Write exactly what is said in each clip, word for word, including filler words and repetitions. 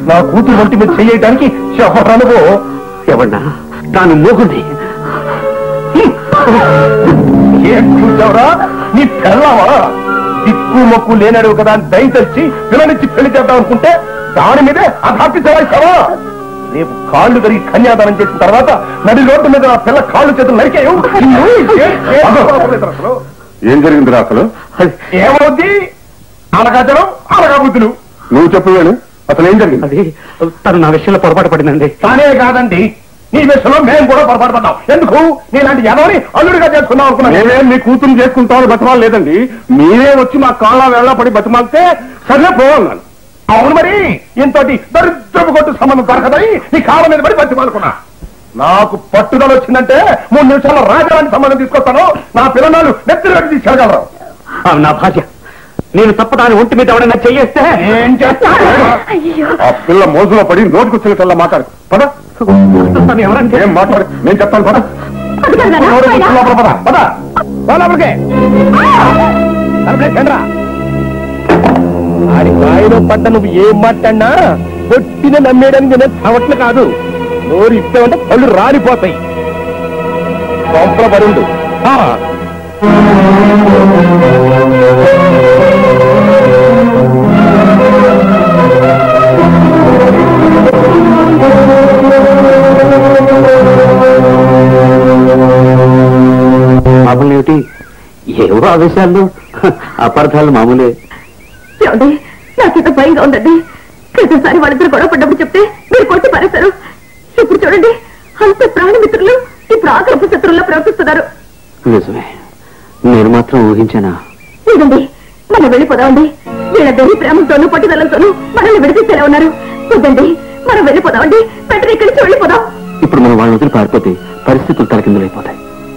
నా కూతురు ఒంటి మీద చేయడానికి చెప్పడానుకో ఎవన్నా దాని మూగుంది ఏం చూసావురా నీ పెళ్ళావా దిక్కు మొక్కు లేనడుగు కదా అని దయ తెచ్చి పిల్లనిచ్చి పెళ్లి చేద్దాం అనుకుంటే దాని మీదే అధాపి చలాయిస్తావా రేపు కాళ్ళు కరిగి కన్యాదానం చేసిన తర్వాత నడి రోడ్డు మీద నా పిల్ల కాళ్ళు చేతులు నరికేయు ఏం జరిగింది అసలు ఏమవుద్ది అలగాచడం అలగా బుద్ధులు నువ్వు చెప్పవేను అసలు ఏం జరిగింది అది తను నా విషయంలో పొరపాటు పడిందండి తానే కాదండి నీ విషయంలో మేము కూడా పొరపాటు పడ్డాం ఎందుకు నీలాంటి ఎదవని అల్లుడిగా చేసుకున్నాం అనుకున్నాం నేనే మీ కూతురు చేసుకుంటామని బతిమాలు లేదండి మీరే వచ్చి మా కాళ్ళ వేళ పడి బతిమాలితే సరే పోవాలి అవును మరి ఇంతటి దరిద్రపు కొట్టు సంబంధం దొరకదని నీ కాళ్ళ మీద పడి బతిమాలుకున్నా నాకు పట్టుదల వచ్చిందంటే మూడు నిమిషాల్లో రాజానికి సంబంధం తీసుకొస్తాను నా పిల్లలు నెత్తిన పెట్టి తీసుకెళ్ళగలరు నా భార్య నేను తప్పదాని ఒంటి మీద ఎవడన్నా చెయ్యేస్తే ఏం చేస్తాను ఆ పిల్ల మోజులో పడి నోటికి వచ్చిన మాట్లాడు పద ఎవరంటే ఏం మాట్లాడు నేను చెప్తాను పద లోపల పద పద లోపలికే ఆడి బాయిలో పడ్డ నువ్వు ఏం మాట్లాడినా కొట్టిన నమ్మేయడానికి నేను చవట్లు కాదు నోరు ఇస్తామంటే పళ్ళు రాలిపోతాయి కొంపల పరుండు మామూలు ఏమిటి ఏవో ఆవేశాలు అపార్థాలు మామూలే ఏమండి నాకేదో భయంగా ఉందండి క్రితంసారి వాళ్ళిద్దరు గొడవ పడ్డప్పుడు చెప్తే మీరు కొట్టి పారేశారు ఇప్పుడు చూడండి అంత ప్రాణమిత్రులు ఇప్పుడు ఆకలి శత్రువుల్లో ప్రవర్తిస్తున్నారు నిజమే నేను మాత్రం ఊహించానా లేదండి మనం వెళ్ళిపోదామండి వీళ్ళ దేని ప్రేమతోనూ పట్టుదలతోనూ మనల్ని విడిపిస్తేనే ఉన్నారు వద్దండి మనం వెళ్ళిపోదామండి వెంటనే ఇక్కడి నుంచి వెళ్ళిపోదాం ఇప్పుడు మనం వాళ్ళని వదిలి పారిపోతే పరిస్థితులు తలకిందులైపోతాయి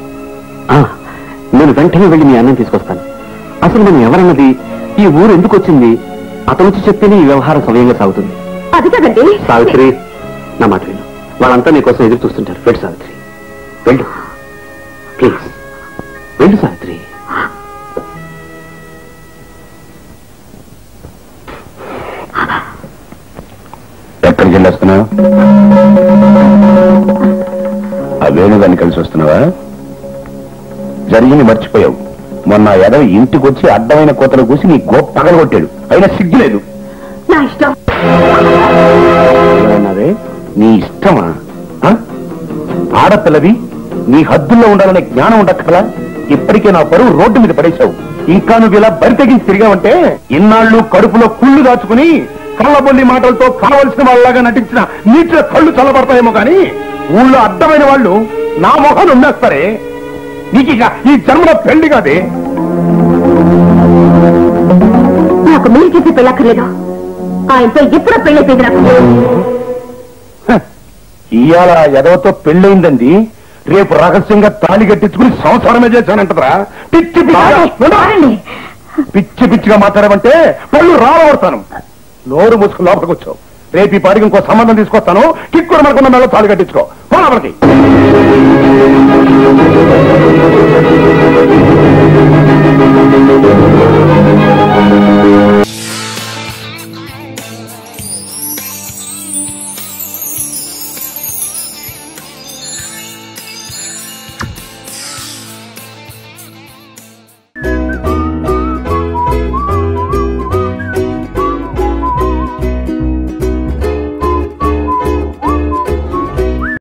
నేను వెంటనే వెళ్ళి మీ అన్నం తీసుకొస్తాను అసలు మనం ఎవరన్నది ఈ ఊరు ఎందుకు వచ్చింది అతను వచ్చి చెప్తేనే ఈ వ్యవహారం సమయంగా సాగుతుంది అది కదండి సావిత్రి నా మాట విను వాళ్ళంతా నీకోసం ఎదురు చూస్తుంటారు వెళ్ళు సావిత్రి వెళ్ళు ప్లీజ్ వెళ్ళు సావిత్రి ఎక్కడికి వెళ్ళొస్తున్నావు అవేను దాన్ని కలిసి వస్తున్నావా జరిగింది మర్చిపోయావు మొన్న ఎదవ ఇంటికి వచ్చి అడ్డమైన కోతలు కూసి నీ గోప్ పగలగొట్టాడు అయినా సిగ్గులేదు నా ఇష్టం ఏమన్నావే నీ ఇష్టమా ఆడపిల్లవి నీ హద్దుల్లో ఉండాలనే జ్ఞానం ఉండక్కలా ఇప్పటికే నా పరువు రోడ్డు మీద పడేశావు ఇంకా నువ్వు ఇలా బరి తెగించి తిరిగావంటే ఇన్నాళ్ళు కడుపులో కుళ్ళు దాచుకుని కళ్ళబొల్లి మాటలతో కావలసిన వాళ్ళలాగా నటించిన నీటిలో కళ్ళు చల్లబడతాయేమో కానీ ఊళ్ళో అడ్డమైన వాళ్ళు నా మొహాన్ని ఉండేస్తారే నీకు ఇక ఈ జన్మలో పెళ్లి కాదే నాకు మీరు చేసి పెళ్ళక్కర్లేదు ఆయనతో ఎప్పుడో పెళ్ళైపోయింది నాకు ఇవాళ ఎదవతో పెళ్ళయిందండి రేపు రహస్యంగా తాళి కట్టించుకుని సంసారమే చేశానంటరా పిచ్చి పిచ్చి పిచ్చి పిచ్చిగా మాట్లాడమంటే పళ్ళు రావడతాను నోరు మూసుకుని లోపలికి వచ్చావు రేపు ఈ పాడికి ఇంకో సంబంధం తీసుకొస్తాను కిక్కుడు మనకున్న మెల్ల తాళి కట్టించుకో లోపలికి